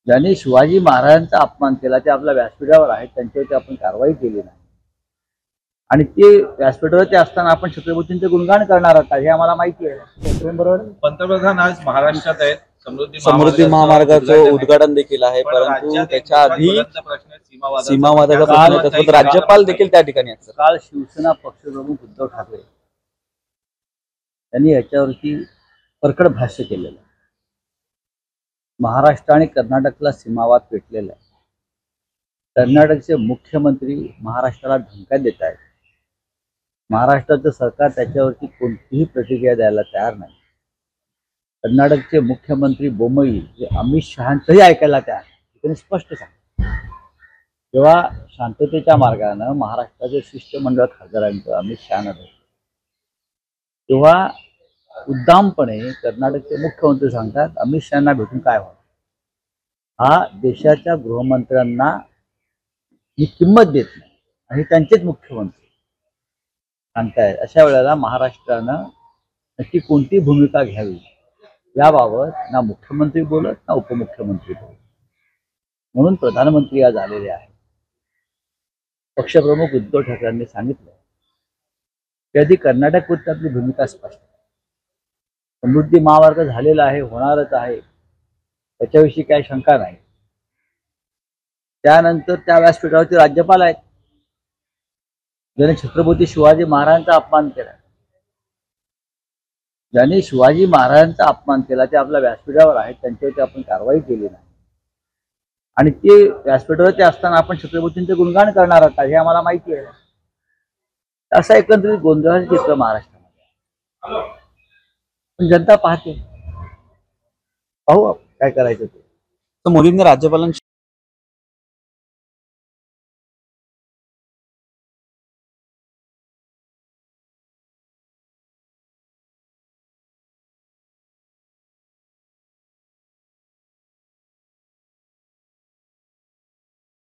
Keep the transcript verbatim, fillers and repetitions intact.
ज्यांनी शिवाजी महाराजांचा अपमान केला ते आपल्या व्यासपीठावर आहेत, त्यांच्यावरती आपण कारवाई केली नाही आणि ते व्यासपीठावरती असताना आपण छत्रपतींचे गुणगान करणार आहात हे आम्हाला माहिती आहे. बरोबर. पंतप्रधान आज महाराष्ट्रात आहेत, समृद्धी समृद्धी महामार्गाचं उद्घाटन देखील आहे, परंतु त्याच्या आधी सीमावादाचा प्रश्न तसंच राज्यपाल देखील त्या ठिकाणी आहेत. काल शिवसेना पक्षप्रमुख उद्धव ठाकरे यांनी याच्यावरती परखड भाष्य केलेलं आहे. महाराष्ट्र आणि कर्नाटकला सीमावाद पेटलेला आहे. कर्नाटकचे मुख्यमंत्री महाराष्ट्राला धमक्या देत आहेत. महाराष्ट्राचं सरकार त्याच्यावरती कोणतीही प्रतिक्रिया द्यायला तयार नाही. कर्नाटकचे मुख्यमंत्री बोम्मई जे अमित शहांचंही ऐकायला तयार नाही. त्यांनी स्पष्ट सांगितलं, जेव्हा शांततेच्या मार्गानं महाराष्ट्राचे शिष्टमंडळ खासदारांचं अमित शहानं तेव्हा उद्दामपणे कर्नाटकचे मुख्यमंत्री सांगतात अमित शहांना भेटून काय व्हावं. हा देशाच्या गृहमंत्र्यांना ही किंमत देत नाही आणि त्यांचेच मुख्यमंत्री सांगतायत. अशा वेळेला महाराष्ट्रानं नक्की कोणती भूमिका घ्यावी याबाबत ना मुख्यमंत्री बोलत ना उपमुख्यमंत्री बोलत. म्हणून प्रधानमंत्री आज आलेले आहेत. पक्षप्रमुख उद्धव ठाकरेंनी सांगितलं की आधी कर्नाटकवरती आपली भूमिका स्पष्ट आहे. समृद्धी महामार्ग झालेला आहे, होणारच आहे, त्याच्याविषयी काही शंका नाही. त्यानंतर त्या व्यासपीठावरती राज्यपाल आहेत ज्याने छत्रपती शिवाजी महाराजांचा अपमान केला. ज्यांनी शिवाजी महाराजांचा अपमान केला ते आपल्या व्यासपीठावर आहेत, त्यांच्यावरती आपण कारवाई केली नाही आणि ते व्यासपीठावरती असताना आपण छत्रपतींचे गुणगान करणार आहात हे आम्हाला माहिती आहे. असा एकंदरीत गोंधळाचं चित्र महाराष्ट्रामध्ये, पण जनता पाहते. पाहू काय करायचं ते. तर मोदींनी राज्यपालांशी